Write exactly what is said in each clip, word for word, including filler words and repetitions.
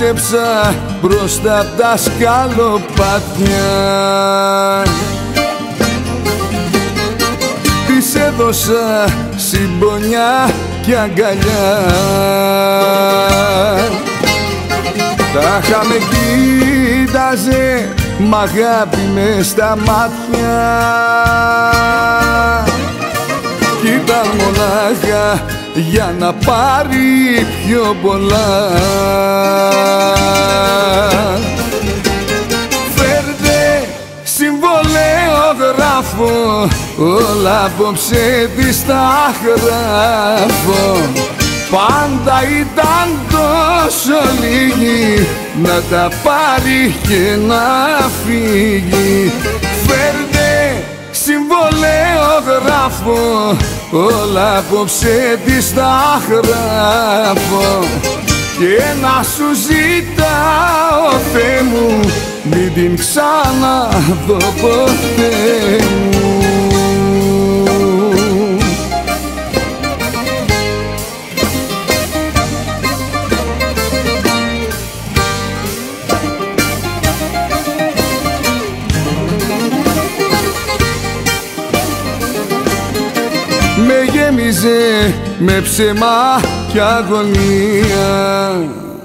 μάζεψα μπροστά απ' τα σκαλοπάτια. Της έδωσα συμπονιά και αγκαλιά. Τα είχαμε κοίταζε μ' αγάπη μες στα μάτια. Κι ήταν μονάχα για να πάρει πιο πολλά. Φέρτε συμβολέογράφο, όλα απόψε της τα γράφω. Πάντα ήταν τόσο λίγη, να τα πάρει και να φύγει. Φέρτε συμβολέογράφο, όλα απόψε της τα γράφω. Και να σου ζητάω, Θεέ μου, μην την ξαναδώ ποτέ μου. Με γέμιζε με ψέμα κι αγωνία.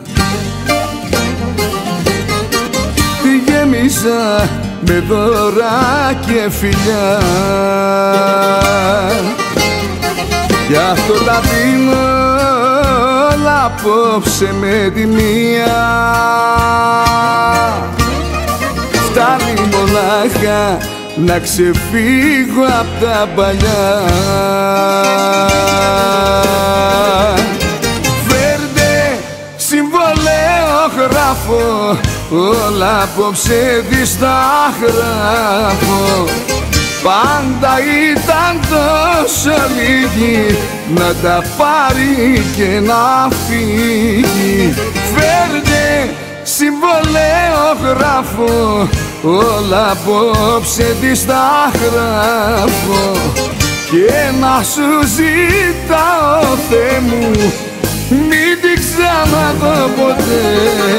Τη γέμιζα με δώρα και φιλιά. Γι' αυτό τα πίνω όλα απόψε με τη μία. Φτάνει μονάχα να ξεφύγω απ' τα παλιά. Φέρτε συμβολέογράφο, όλα απόψε της τα γράφω. Πάντα ήταν τόσο λίγη, να τα πάρει και να φύγει. Φέρτε συμβολέογράφο, όλα απόψε της τα γράφω. Και να σου ζητάω, Θεέ μου, μην την ξαναδώ ποτέ.